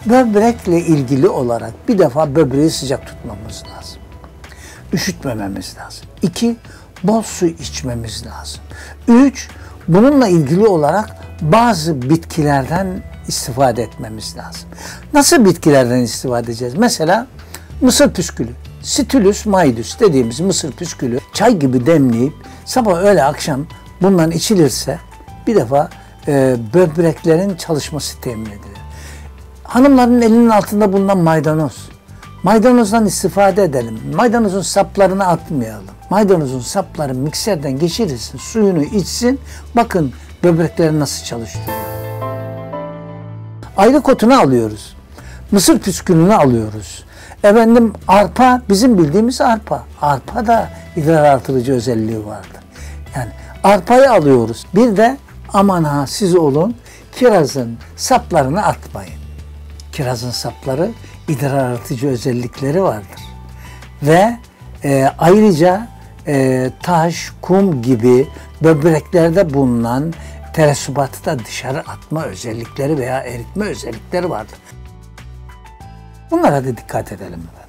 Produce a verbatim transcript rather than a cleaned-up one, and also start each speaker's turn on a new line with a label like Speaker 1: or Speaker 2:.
Speaker 1: Böbrekle ilgili olarak bir defa böbreği sıcak tutmamız lazım. Üşütmememiz lazım. İki, bol su içmemiz lazım. Üç, bununla ilgili olarak bazı bitkilerden istifade etmemiz lazım. Nasıl bitkilerden istifade edeceğiz? Mesela mısır püskülü, Scitulus maidus dediğimiz mısır püskülü çay gibi demleyip sabah öğle akşam bundan içilirse bir defa e, böbreklerin çalışması temin edilir. Hanımların elinin altında bulunan maydanoz. Maydanozdan istifade edelim. Maydanozun saplarını atmayalım. Maydanozun sapları mikserden geçirirsin, suyunu içsin. Bakın böbrekleri nasıl çalışıyor. Ayrık otunu alıyoruz. Mısır püskülünü alıyoruz. Efendim arpa, bizim bildiğimiz arpa. Arpa da idrar artırıcı özelliği vardır. Yani arpayı alıyoruz. Bir de aman ha siz olun, kirazın saplarını atmayın. Kirazın sapları idrar artırıcı özellikleri vardır. Ve e, ayrıca e, taş, kum gibi böbreklerde bulunan teresubatı da dışarı atma özellikleri veya eritme özellikleri vardır. Bunlara da dikkat edelim.